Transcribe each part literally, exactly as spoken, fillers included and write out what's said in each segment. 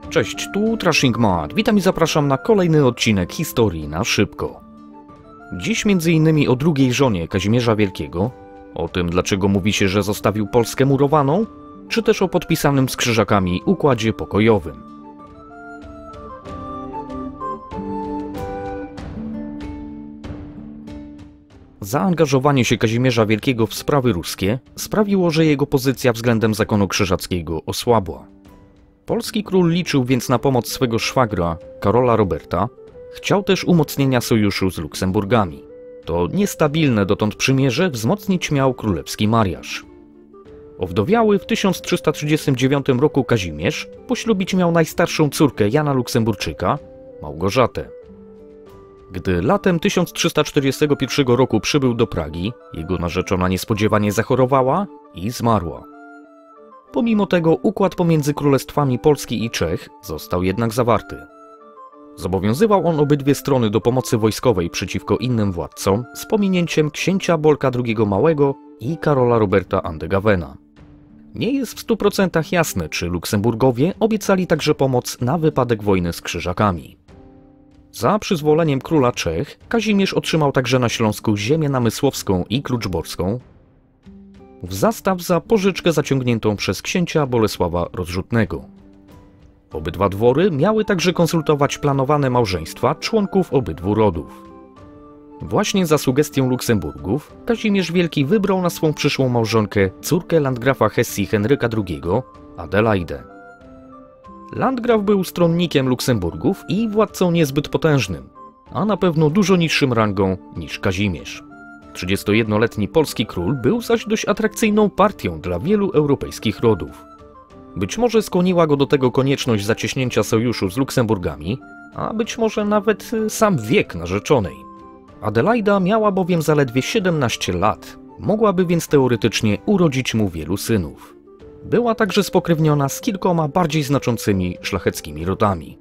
Cześć, tu Trashing Mad. Witam i zapraszam na kolejny odcinek historii na szybko. Dziś między innymi o drugiej żonie Kazimierza Wielkiego, o tym dlaczego mówi się, że zostawił Polskę murowaną, czy też o podpisanym z krzyżakami układzie pokojowym. Zaangażowanie się Kazimierza Wielkiego w sprawy ruskie sprawiło, że jego pozycja względem zakonu krzyżackiego osłabła. Polski król liczył więc na pomoc swego szwagra, Karola Roberta. Chciał też umocnienia sojuszu z Luksemburgami. To niestabilne dotąd przymierze wzmocnić miał królewski mariaż. Owdowiały w tysiąc trzysta trzydziestym dziewiątym roku Kazimierz poślubić miał najstarszą córkę Jana Luksemburczyka, Małgorzatę. Gdy latem tysiąc trzysta czterdziestego pierwszego roku przybył do Pragi, jego narzeczona niespodziewanie zachorowała i zmarła. Pomimo tego układ pomiędzy królestwami Polski i Czech został jednak zawarty. Zobowiązywał on obydwie strony do pomocy wojskowej przeciwko innym władcom z pominięciem księcia Bolka drugiego Małego i Karola Roberta Angevena. Nie jest w stu procentach jasne, czy Luksemburgowie obiecali także pomoc na wypadek wojny z krzyżakami. Za przyzwoleniem króla Czech Kazimierz otrzymał także na Śląsku ziemię namysłowską i kluczborską, w zastaw za pożyczkę zaciągniętą przez księcia Bolesława Rozrzutnego. Obydwa dwory miały także konsultować planowane małżeństwa członków obydwu rodów. Właśnie za sugestią Luksemburgów Kazimierz Wielki wybrał na swą przyszłą małżonkę córkę landgrafa Hesji Henryka drugiego, Adelaidę. Landgraf był stronnikiem Luksemburgów i władcą niezbyt potężnym, a na pewno dużo niższym rangą niż Kazimierz. trzydziestojednoletni polski król był zaś dość atrakcyjną partią dla wielu europejskich rodów. Być może skłoniła go do tego konieczność zacieśnięcia sojuszu z Luksemburgami, a być może nawet sam wiek narzeczonej. Adelaida miała bowiem zaledwie siedemnaście lat, mogłaby więc teoretycznie urodzić mu wielu synów. Była także spokrewniona z kilkoma bardziej znaczącymi szlacheckimi rodami.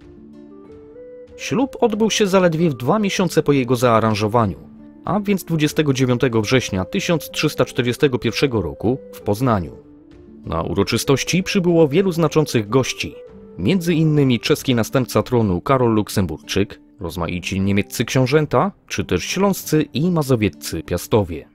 Ślub odbył się zaledwie w dwa miesiące po jego zaaranżowaniu, a więc dwudziestego dziewiątego września tysiąc trzysta czterdziestego pierwszego roku w Poznaniu. Na uroczystości przybyło wielu znaczących gości, między innymi czeski następca tronu Karol Luksemburczyk, rozmaici niemieccy książęta, czy też śląscy i mazowieccy piastowie.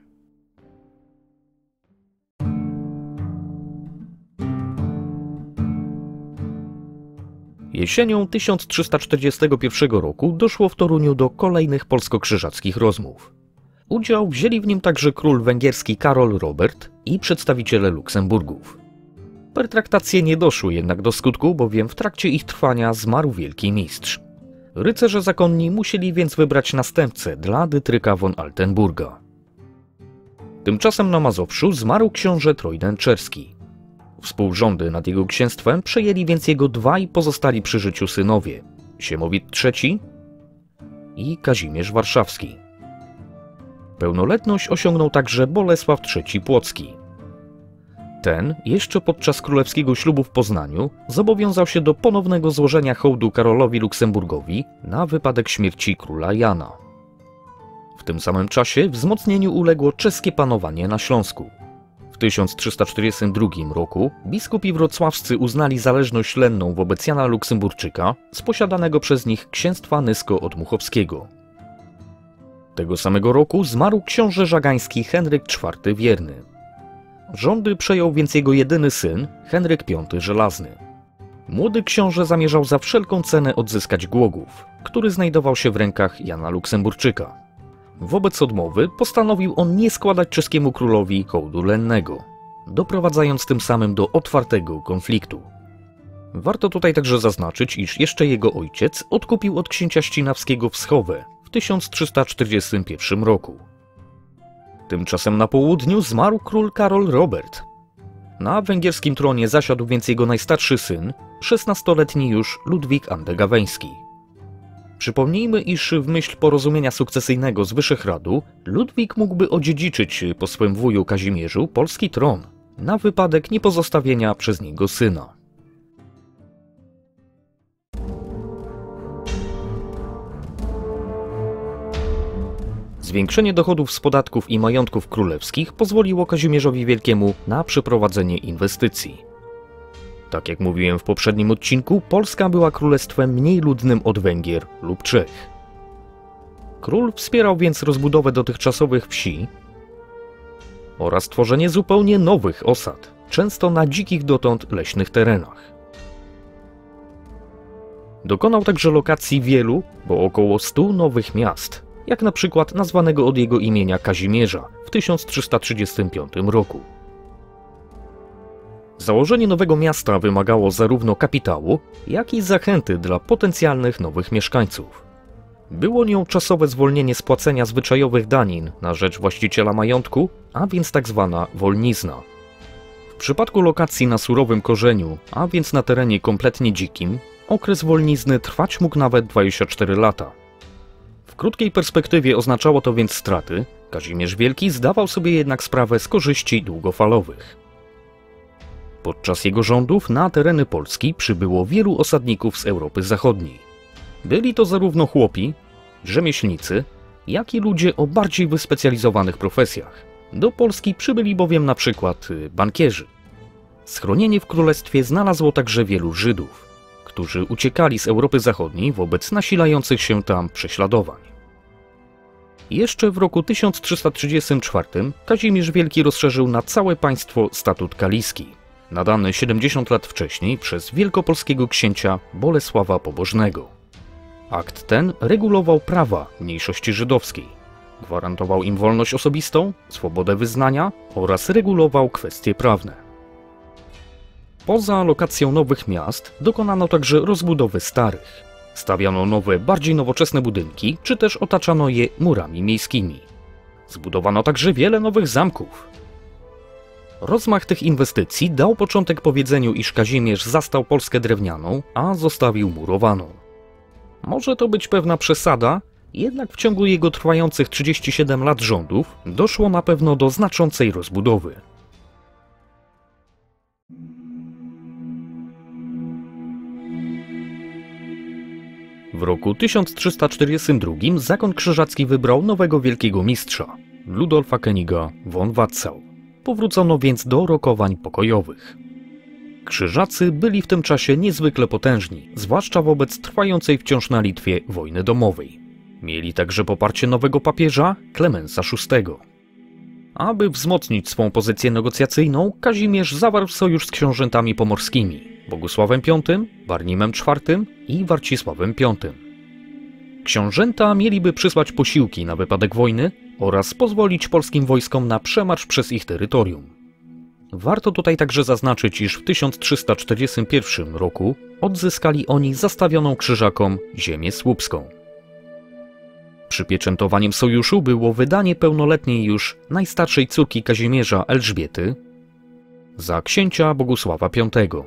Jesienią tysiąc trzysta czterdziestego pierwszego roku doszło w Toruniu do kolejnych polsko-krzyżackich rozmów. Udział wzięli w nim także król węgierski Karol Robert i przedstawiciele Luksemburgów. Pertraktacje nie doszły jednak do skutku, bowiem w trakcie ich trwania zmarł wielki mistrz. Rycerze zakonni musieli więc wybrać następcę dla Dytryka von Altenburga. Tymczasem na Mazowszu zmarł książę Trojden Czerski. Współrządy nad jego księstwem przejęli więc jego dwaj pozostali przy życiu synowie, Siemowit trzeci i Kazimierz Warszawski. Pełnoletność osiągnął także Bolesław trzeci Płocki. Ten, jeszcze podczas królewskiego ślubu w Poznaniu, zobowiązał się do ponownego złożenia hołdu Karolowi Luksemburgowi na wypadek śmierci króla Jana. W tym samym czasie wzmocnieniu uległo czeskie panowanie na Śląsku. W tysiąc trzysta czterdziestym drugim roku biskupi wrocławscy uznali zależność lenną wobec Jana Luksemburczyka z posiadanego przez nich księstwa Nysko-Odmuchowskiego. Tego samego roku zmarł książę żagański Henryk czwarty Wierny. Rządy przejął więc jego jedyny syn, Henryk piąty Żelazny. Młody książę zamierzał za wszelką cenę odzyskać Głogów, który znajdował się w rękach Jana Luksemburczyka. Wobec odmowy postanowił on nie składać czeskiemu królowi hołdu lennego, doprowadzając tym samym do otwartego konfliktu. Warto tutaj także zaznaczyć, iż jeszcze jego ojciec odkupił od księcia ścinawskiego Wschowę w tysiąc trzysta czterdziestym pierwszym roku. Tymczasem na południu zmarł król Karol Robert. Na węgierskim tronie zasiadł więc jego najstarszy syn, szesnastoletni już Ludwik Andegaweński. Przypomnijmy, iż w myśl porozumienia sukcesyjnego z Wyszehradu Ludwik mógłby odziedziczyć po swym wuju Kazimierzu polski tron, na wypadek niepozostawienia przez niego syna. Zwiększenie dochodów z podatków i majątków królewskich pozwoliło Kazimierzowi Wielkiemu na przeprowadzenie inwestycji. Tak jak mówiłem w poprzednim odcinku, Polska była królestwem mniej ludnym od Węgier lub Czech. Król wspierał więc rozbudowę dotychczasowych wsi oraz tworzenie zupełnie nowych osad, często na dzikich dotąd leśnych terenach. Dokonał także lokacji wielu, bo około stu nowych miast, jak na przykład nazwanego od jego imienia Kazimierza w tysiąc trzysta trzydziestym piątym roku. Założenie nowego miasta wymagało zarówno kapitału, jak i zachęty dla potencjalnych nowych mieszkańców. Było nią czasowe zwolnienie z płacenia zwyczajowych danin na rzecz właściciela majątku, a więc tak zwana wolnizna. W przypadku lokacji na surowym korzeniu, a więc na terenie kompletnie dzikim, okres wolnizny trwać mógł nawet dwadzieścia cztery lata. W krótkiej perspektywie oznaczało to więc straty, Kazimierz Wielki zdawał sobie jednak sprawę z korzyści długofalowych. Podczas jego rządów na tereny Polski przybyło wielu osadników z Europy Zachodniej. Byli to zarówno chłopi, rzemieślnicy, jak i ludzie o bardziej wyspecjalizowanych profesjach. Do Polski przybyli bowiem na przykład bankierzy. Schronienie w królestwie znalazło także wielu Żydów, którzy uciekali z Europy Zachodniej wobec nasilających się tam prześladowań. Jeszcze w roku tysiąc trzysta trzydziestym czwartym Kazimierz Wielki rozszerzył na całe państwo statut kaliski, nadany siedemdziesiąt lat wcześniej przez wielkopolskiego księcia Bolesława Pobożnego. Akt ten regulował prawa mniejszości żydowskiej, gwarantował im wolność osobistą, swobodę wyznania oraz regulował kwestie prawne. Poza lokacją nowych miast dokonano także rozbudowy starych. Stawiano nowe, bardziej nowoczesne budynki, czy też otaczano je murami miejskimi. Zbudowano także wiele nowych zamków. Rozmach tych inwestycji dał początek powiedzeniu, iż Kazimierz zastał Polskę drewnianą, a zostawił murowaną. Może to być pewna przesada, jednak w ciągu jego trwających trzydziestu siedmiu lat rządów doszło na pewno do znaczącej rozbudowy. W roku tysiąc trzysta czterdziestym drugim zakon krzyżacki wybrał nowego wielkiego mistrza, Ludolfa Königa von Watzau. Powrócono więc do rokowań pokojowych. Krzyżacy byli w tym czasie niezwykle potężni, zwłaszcza wobec trwającej wciąż na Litwie wojny domowej. Mieli także poparcie nowego papieża, Klemensa szóstego. Aby wzmocnić swą pozycję negocjacyjną, Kazimierz zawarł sojusz z książętami pomorskimi, Bogusławem Piątym, Barnimem czwartym i Warcisławem Piątym. Książęta mieliby przysłać posiłki na wypadek wojny oraz pozwolić polskim wojskom na przemarsz przez ich terytorium. Warto tutaj także zaznaczyć, iż w tysiąc trzysta czterdziestym pierwszym roku odzyskali oni zastawioną Krzyżakom ziemię słupską. Przypieczętowaniem sojuszu było wydanie pełnoletniej już najstarszej córki Kazimierza, Elżbiety, za księcia Bogusława Piątego.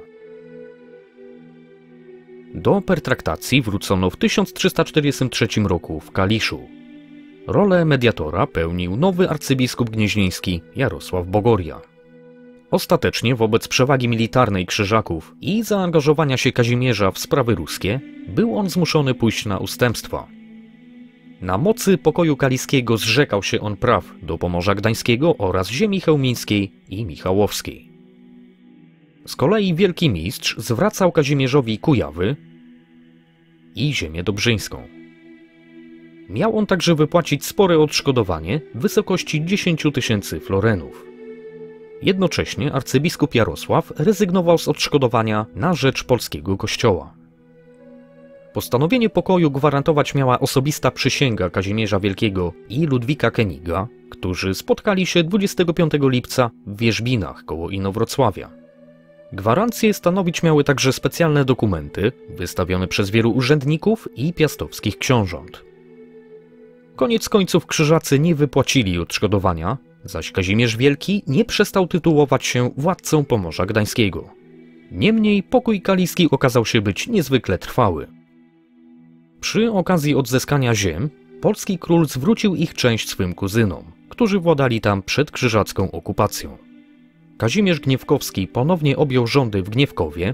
Do pertraktacji wrócono w tysiąc trzysta czterdziestym trzecim roku w Kaliszu. Rolę mediatora pełnił nowy arcybiskup gnieźnieński Jarosław Bogoria. Ostatecznie wobec przewagi militarnej Krzyżaków i zaangażowania się Kazimierza w sprawy ruskie był on zmuszony pójść na ustępstwa. Na mocy pokoju kaliskiego zrzekał się on praw do Pomorza Gdańskiego oraz ziemi chełmińskiej i michałowskiej. Z kolei Wielki Mistrz zwracał Kazimierzowi Kujawy i ziemię dobrzyńską. Miał on także wypłacić spore odszkodowanie w wysokości dziesięciu tysięcy florenów. Jednocześnie arcybiskup Jarosław rezygnował z odszkodowania na rzecz polskiego kościoła. Postanowienie pokoju gwarantować miała osobista przysięga Kazimierza Wielkiego i Ludwika Königa, którzy spotkali się dwudziestego piątego lipca w Wierzbinach koło Inowrocławia. Gwarancje stanowić miały także specjalne dokumenty wystawione przez wielu urzędników i piastowskich książąt. Koniec końców Krzyżacy nie wypłacili odszkodowania, zaś Kazimierz Wielki nie przestał tytułować się władcą Pomorza Gdańskiego. Niemniej pokój kaliski okazał się być niezwykle trwały. Przy okazji odzyskania ziem, polski król zwrócił ich część swym kuzynom, którzy władali tam przed krzyżacką okupacją. Kazimierz Gniewkowski ponownie objął rządy w Gniewkowie,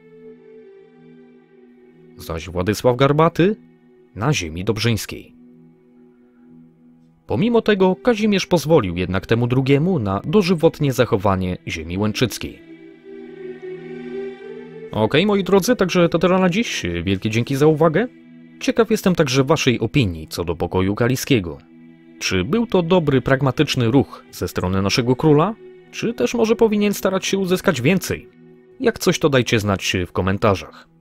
zaś Władysław Garbaty na ziemi dobrzyńskiej. Pomimo tego Kazimierz pozwolił jednak temu drugiemu na dożywotnie zachowanie ziemi łęczyckiej. Okej, moi drodzy, także to tyle na dziś. Wielkie dzięki za uwagę. Ciekaw jestem także waszej opinii co do pokoju kaliskiego. Czy był to dobry, pragmatyczny ruch ze strony naszego króla? Czy też może powinien starać się uzyskać więcej? Jak coś, to dajcie znać w komentarzach.